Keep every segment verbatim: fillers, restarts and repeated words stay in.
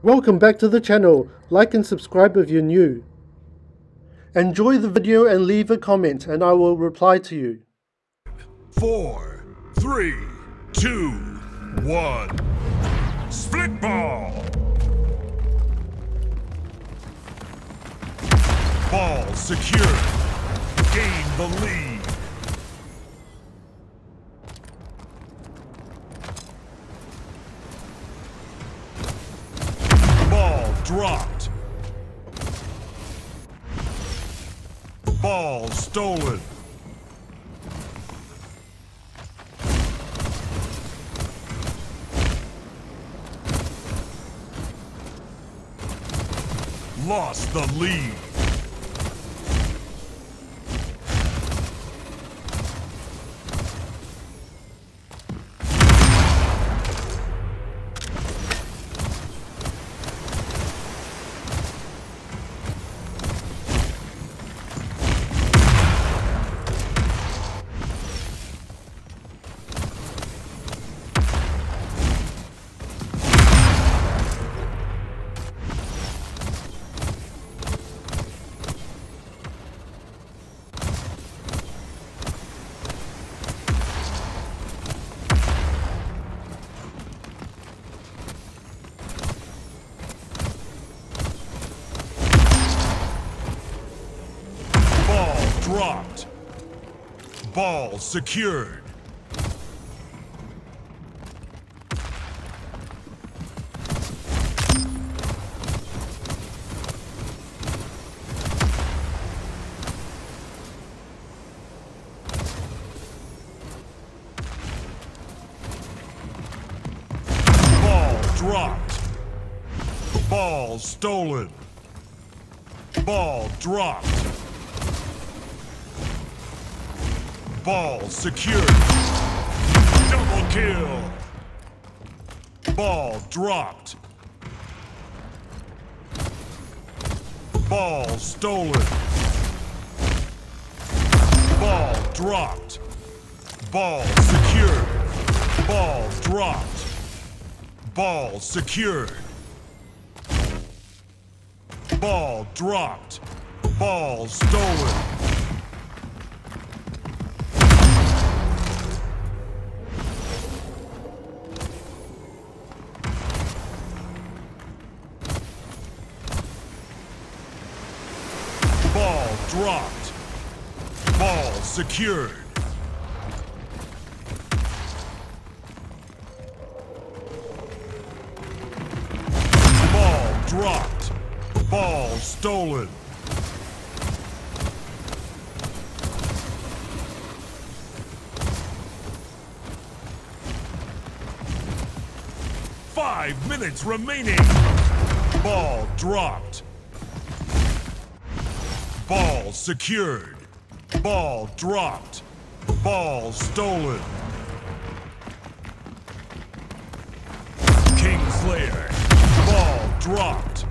Welcome back to the channel. Like and subscribe if you're new. Enjoy the video and leave a comment and I will reply to you. Four, three, two, one. Split ball. Ball secured. Gain the lead. Ball dropped. Ball stolen. Lost the lead. Dropped. Ball secured. Ball dropped. Ball stolen. Ball dropped. Ball secured. Double kill. Ball dropped. Ball stolen. Ball dropped. Ball secured. Ball dropped. Ball secured. Ball dropped. Ball stolen. Ball dropped. Ball secured. Ball dropped. Ball stolen. Five minutes remaining. Ball dropped. Ball secured. Ball dropped. Ball stolen. Kingslayer. Ball dropped.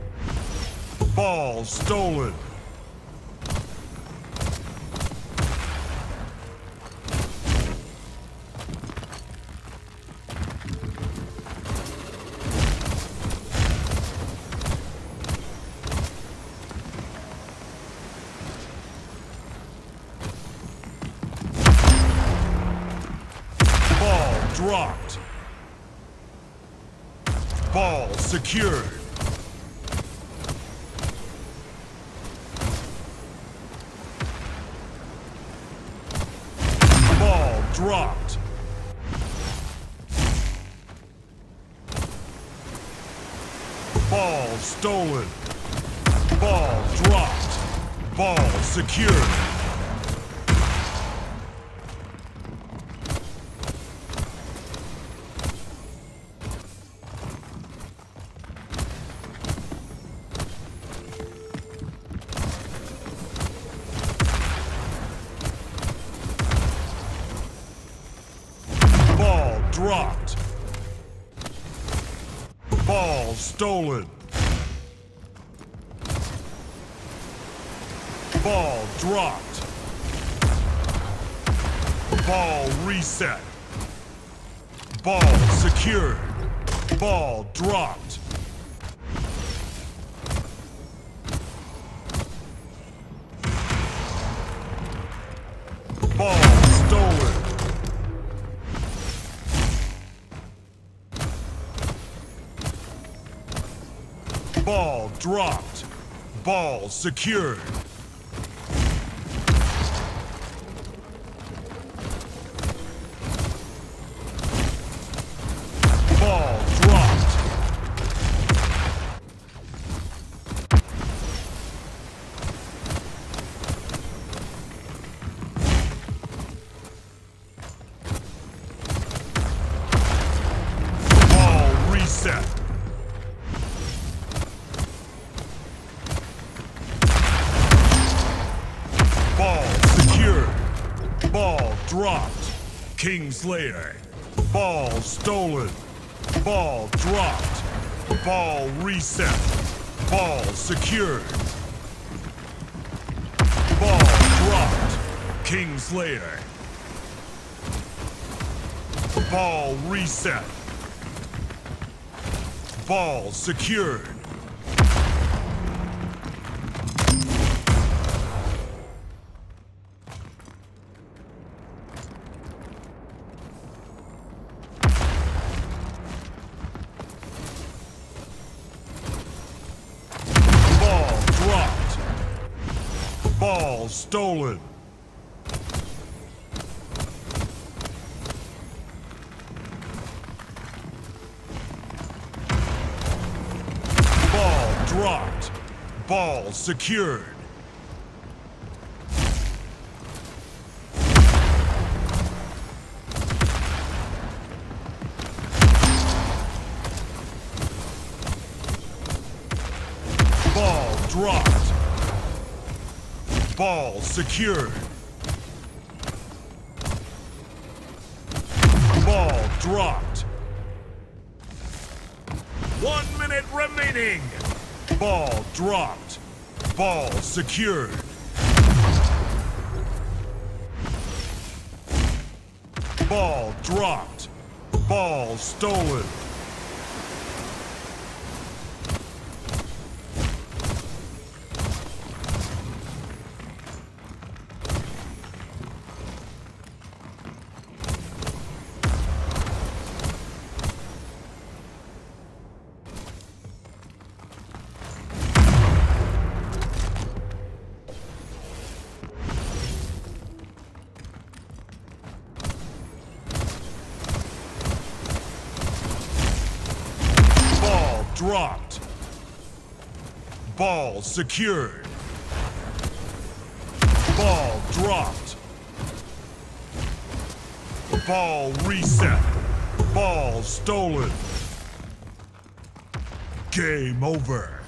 Ball stolen. Dropped. Ball secured. Ball dropped. Ball stolen. Ball dropped. Ball secured. Dropped. Ball stolen. Ball dropped. Ball reset. Ball secured. Ball dropped. Ball dropped. Ball secured. Ball dropped. Ball reset. Ball secured. Ball dropped. Kingslayer. Ball stolen. Ball dropped. Ball reset. Ball secured. Ball dropped. Kingslayer. Ball reset. Ball secured. Ball stolen. Ball dropped. Ball secured. Ball dropped. Ball secured. Ball dropped. One minute remaining. Ball dropped. Ball secured. Ball dropped. Ball stolen. Dropped. Ball secured. Ball dropped. Ball reset. Ball stolen. Game over.